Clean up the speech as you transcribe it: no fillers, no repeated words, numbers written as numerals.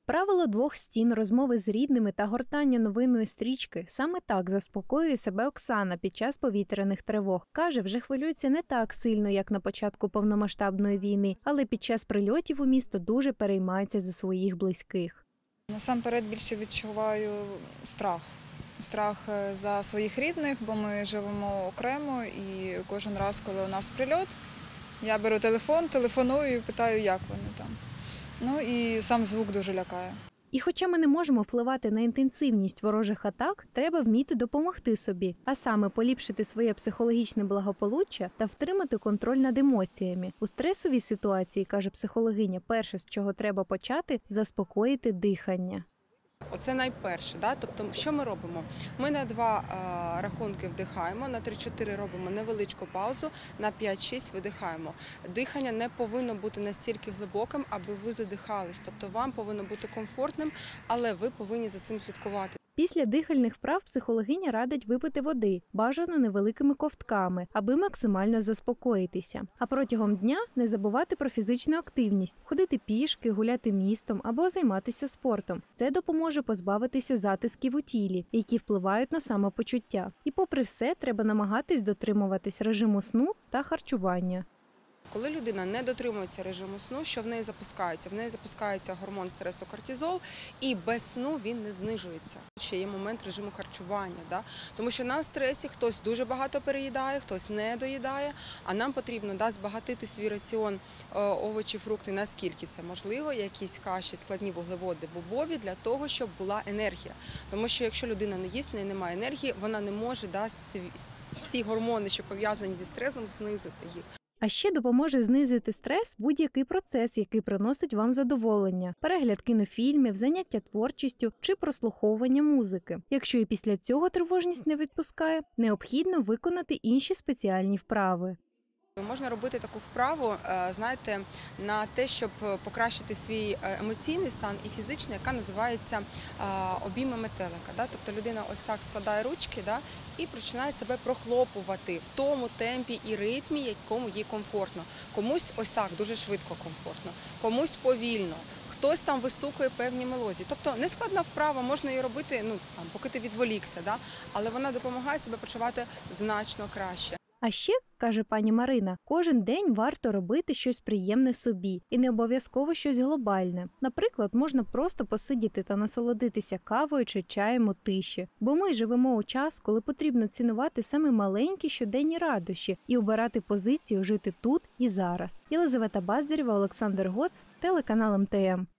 Правило двох стін, розмови з рідними та гортання новинної стрічки – саме так заспокоює себе Оксана під час повітряних тривог. Каже, вже хвилюється не так сильно, як на початку повномасштабної війни, але під час прильотів у місто дуже переймається за своїх близьких. Насамперед більше відчуваю страх. Страх за своїх рідних, бо ми живемо окремо і кожен раз, коли у нас прильот, я беру телефон, телефоную і питаю, як вони там. Ну і сам звук дуже лякає. І хоча ми не можемо впливати на інтенсивність ворожих атак, треба вміти допомогти собі, а саме поліпшити своє психологічне благополуччя та втримати контроль над емоціями. У стресовій ситуації, каже психологиня, перше, з чого треба почати – заспокоїти дихання. Оце найперше, да? Тобто, що ми робимо? Ми на 2 рахунки вдихаємо, на 3-4 робимо невеличку паузу, на 5-6 видихаємо. Дихання не повинно бути настільки глибоким, аби ви задихались. Тобто вам повинно бути комфортним, але ви повинні за цим слідкувати. Після дихальних вправ психологиня радить випити води, бажано невеликими ковтками, аби максимально заспокоїтися. А протягом дня не забувати про фізичну активність – ходити пішки, гуляти містом або займатися спортом. Це допоможе позбавитися затисків у тілі, які впливають на самопочуття. І попри все, треба намагатись дотримуватись режиму сну та харчування. Коли людина не дотримується режиму сну, що в неї запускається? В неї запускається гормон стресу кортизол, і без сну він не знижується. Ще є момент режиму харчування, да? Тому що на стресі хтось дуже багато переїдає, хтось не доїдає, а нам потрібно збагатити свій раціон овочі, фрукти, наскільки це можливо, якісь каші, складні вуглеводи, бобові, для того, щоб була енергія. Тому що якщо людина не їсть, в неї немає енергії, вона не може всі гормони, що пов'язані зі стресом, знизити їх. А ще допоможе знизити стрес будь-який процес, який приносить вам задоволення – перегляд кінофільмів, заняття творчістю чи прослуховування музики. Якщо і після цього тривожність не відпускає, необхідно виконати інші спеціальні вправи. Можна робити таку вправу, знаєте, на те, щоб покращити свій емоційний стан і фізичний, яка називається обійми метелика. Тобто людина ось так складає ручки і починає себе прохлопувати в тому темпі і ритмі, якому їй комфортно. Комусь ось так дуже швидко комфортно, комусь повільно. Хтось там вистукує певні мелодії. Тобто нескладна вправа, можна її робити, поки ти відволікся, але вона допомагає себе почувати значно краще. А ще, каже пані Марина, кожен день варто робити щось приємне собі і не обов'язково щось глобальне. Наприклад, можна просто посидіти та насолодитися кавою чи чаєм у тиші. Бо ми живемо у час, коли потрібно цінувати саме маленькі щоденні радощі і обирати позицію жити тут і зараз. Єлизавета Баздарєва, Олександр Гоц, телеканал МТМ.